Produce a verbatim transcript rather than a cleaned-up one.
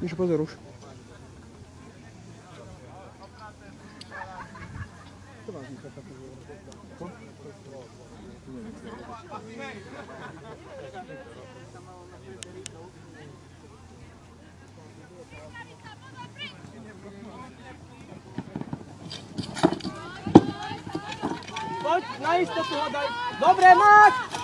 Mišo, pozor už. Poď, na istotu ho daj. Dobre, Max!